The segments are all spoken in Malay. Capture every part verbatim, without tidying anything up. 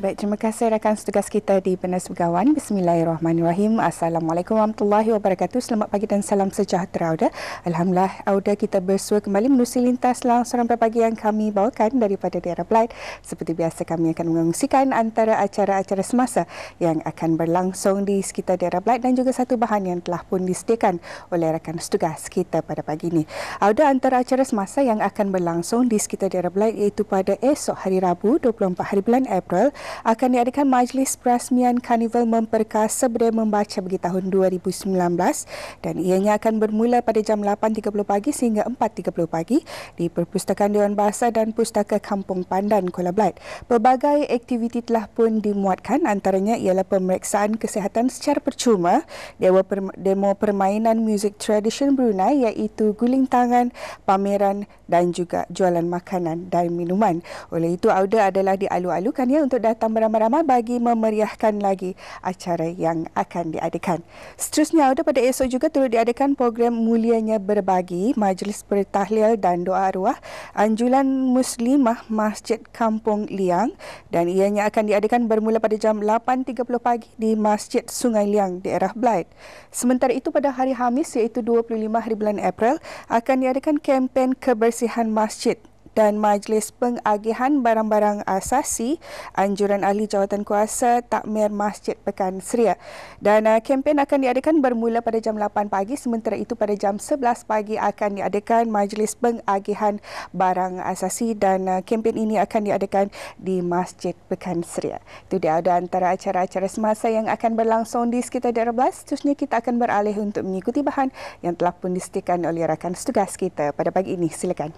Baik, terima kasih rakan setugas kita di Penas Begawan. Bismillahirrahmanirrahim. Assalamualaikum warahmatullahi wabarakatuh. Selamat pagi dan salam sejahtera Auda. Alhamdulillah Auda kita bersua kembali menerusi lintas langsung sampai pagi yang kami bawakan daripada daerah Belait. Seperti biasa kami akan mengongsikan antara acara-acara semasa yang akan berlangsung di sekitar daerah Belait dan juga satu bahan yang telah pun disediakan oleh rakan setugas kita pada pagi ini. Auda, antara acara semasa yang akan berlangsung di sekitar daerah Belait iaitu pada esok hari Rabu dua puluh empat hari bulan April akan diadakan majlis perasmian Karnival Memperkasa Budaya Membaca bagi tahun dua ribu sembilan belas dan ianya akan bermula pada jam lapan tiga puluh pagi sehingga empat tiga puluh pagi di Perpustakaan Dewan Bahasa dan Pustaka Kampung Pandan, Kuala Belait. Pelbagai aktiviti telah pun dimuatkan, antaranya ialah pemeriksaan kesihatan secara percuma, demo permainan muzik tradisi Brunei iaitu guling tangan, pameran dan juga jualan makanan dan minuman. Oleh itu, Auda adalah dialu-alukan ya untuk datang beramai-ramai bagi memeriahkan lagi acara yang akan diadakan. Seterusnya, Auda, pada esok juga turut diadakan program Mulianya Berbagi, majlis bertahlil dan doa arwah Anjuran Muslimah Masjid Kampung Liang dan ianya akan diadakan bermula pada jam lapan tiga puluh pagi di Masjid Sungai Liang, daerah Belait. Sementara itu, pada hari Khamis iaitu dua puluh lima hari bulan April akan diadakan kempen kebersihan masjid dan majlis pengagihan barang-barang asasi Anjuran Ahli Jawatan Kuasa Takmir Masjid Pekan Seria. Dan uh, kempen akan diadakan bermula pada jam lapan pagi, sementara itu pada jam sebelas pagi akan diadakan majlis pengagihan barang asasi dan uh, kempen ini akan diadakan di Masjid Pekan Seria. Itu dia ada antara acara-acara semasa yang akan berlangsung di sekitar daerah Belait. Seterusnya kita akan beralih untuk mengikuti bahan yang telah pun disediakan oleh rakan setugas kita pada pagi ini. Silakan.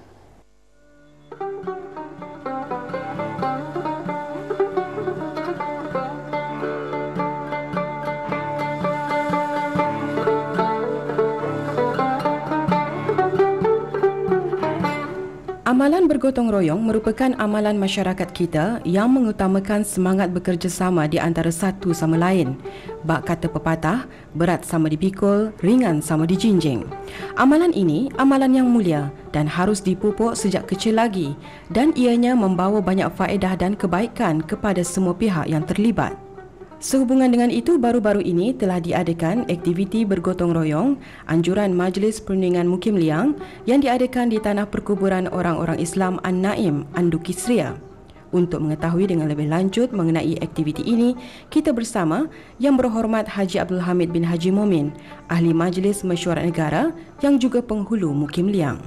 Amalan bergotong royong merupakan amalan masyarakat kita yang mengutamakan semangat bekerjasama di antara satu sama lain. Bak kata pepatah, berat sama dipikul, ringan sama dijinjing. Amalan ini amalan yang mulia dan harus dipupuk sejak kecil lagi dan ianya membawa banyak faedah dan kebaikan kepada semua pihak yang terlibat. Sehubungan dengan itu, baru-baru ini telah diadakan aktiviti bergotong royong anjuran Majlis Perundingan Mukim Liang yang diadakan di Tanah Perkuburan Orang-Orang Islam An-Naim, Anduki Seria. Untuk mengetahui dengan lebih lanjut mengenai aktiviti ini, kita bersama Yang Berhormat Haji Abdul Hamid bin Haji Momin, Ahli Majlis Mesyuarat Negara yang juga penghulu Mukim Liang.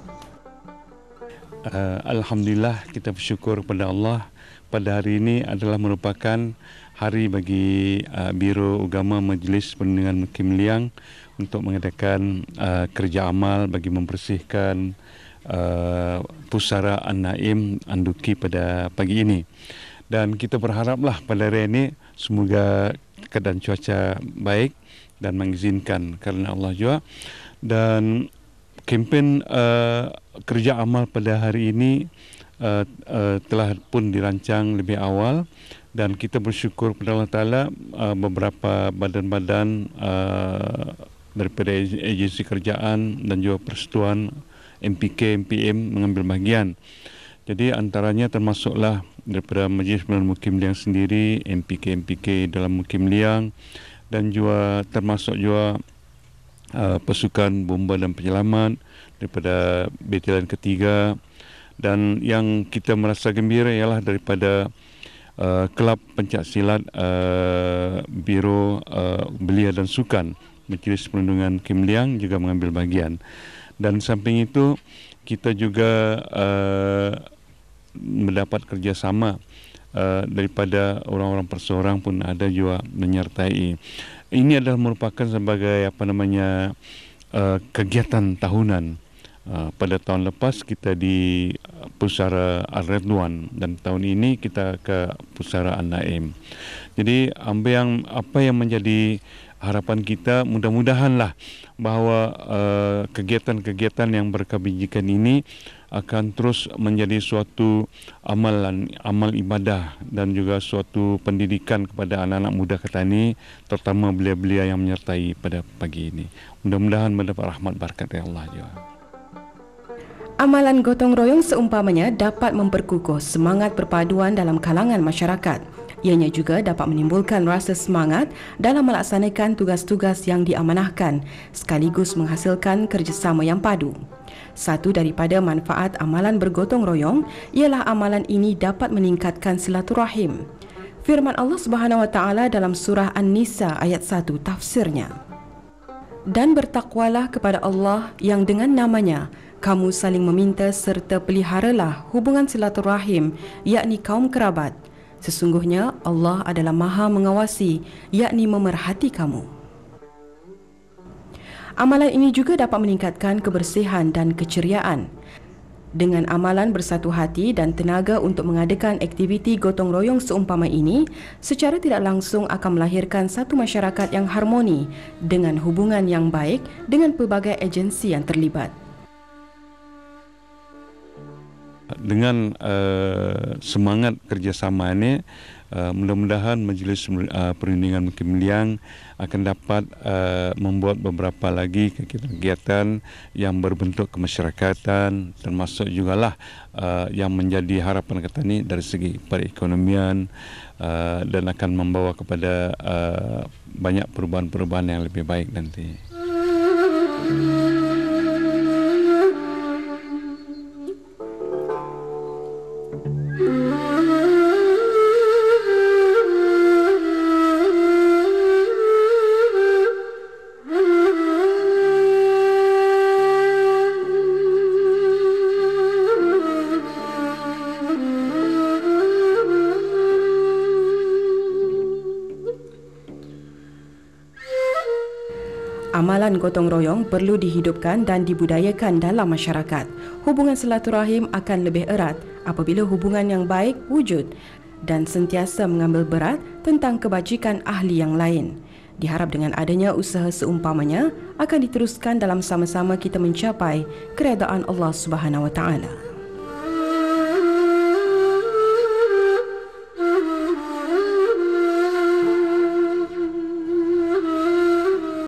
Uh, Alhamdulillah, kita bersyukur kepada Allah. Pada hari ini adalah merupakan hari bagi uh, Biro Agama Majlis Perundingan Mukim Liang untuk mengadakan uh, kerja amal bagi membersihkan uh, pusara An-Naim Anduki pada pagi ini. Dan kita berharaplah pada hari ini semoga keadaan cuaca baik dan mengizinkan kerana Allah juga. Dan kempen uh, kerja amal pada hari ini uh, uh, telah pun dirancang lebih awal. Dan kita bersyukur kepada Allah Ta'ala uh, beberapa badan-badan uh, daripada agensi kerjaan dan juga persekutuan M P K, M P M mengambil bahagian. Jadi antaranya termasuklah daripada Majlis Perundingan Mukim Liang sendiri, M P K, M P K dalam Mukim Liang dan juga termasuk juga uh, pasukan bomba dan penyelamat daripada Batalion Ketiga. Dan yang kita merasa gembira ialah daripada Uh, Kelab Pencaksilat uh, Biro uh, Belia dan Sukan Majlis Perundingan Mukim Liang juga mengambil bahagian. Dan samping itu kita juga uh, mendapat kerjasama uh, daripada orang-orang perseorang pun ada juga menyertai. Ini adalah merupakan sebagai apa namanya uh, kegiatan tahunan. Uh, pada tahun lepas kita di Pusara Ar-Redwan dan tahun ini kita ke Pusara An-Naim. Jadi apa yang apa yang menjadi harapan kita, mudah-mudahanlah bahawa uh, kegiatan-kegiatan yang berkebajikan ini akan terus menjadi suatu amalan amal ibadah dan juga suatu pendidikan kepada anak-anak muda Ketani, terutama belia-belia yang menyertai pada pagi ini. Mudah-mudahan mendapat rahmat berkat dari Allah juga. Amalan gotong royong seumpamanya dapat memperkukuh semangat perpaduan dalam kalangan masyarakat. Ianya juga dapat menimbulkan rasa semangat dalam melaksanakan tugas-tugas yang diamanahkan sekaligus menghasilkan kerjasama yang padu. Satu daripada manfaat amalan bergotong royong ialah amalan ini dapat meningkatkan silaturahim. Firman Allah Subhanahu Wa Taala dalam surah An-Nisa ayat satu tafsirnya. Dan bertakwalah kepada Allah yang dengan namanya kamu saling meminta serta peliharalah hubungan silaturahim, yakni kaum kerabat. Sesungguhnya Allah adalah Maha mengawasi, yakni memerhati kamu. Amalan ini juga dapat meningkatkan kebersihan dan keceriaan. Dengan amalan bersatu hati dan tenaga untuk mengadakan aktiviti gotong royong seumpama ini, secara tidak langsung akan melahirkan satu masyarakat yang harmoni dengan hubungan yang baik dengan pelbagai agensi yang terlibat. Dengan uh, semangat kerjasama ini, uh, mudah-mudahan Majlis uh, Perundingan Mukim Liang akan dapat uh, membuat beberapa lagi kegiatan yang berbentuk kemasyarakatan, termasuk jugalah uh, yang menjadi harapan kita ini dari segi perekonomian uh, dan akan membawa kepada uh, banyak perubahan-perubahan yang lebih baik nanti. Amalan gotong royong perlu dihidupkan dan dibudayakan dalam masyarakat. Hubungan silaturahim akan lebih erat apabila hubungan yang baik wujud dan sentiasa mengambil berat tentang kebajikan ahli yang lain. Diharap dengan adanya usaha seumpamanya akan diteruskan dalam sama-sama kita mencapai keredaan Allah Subhanahu Wa Taala.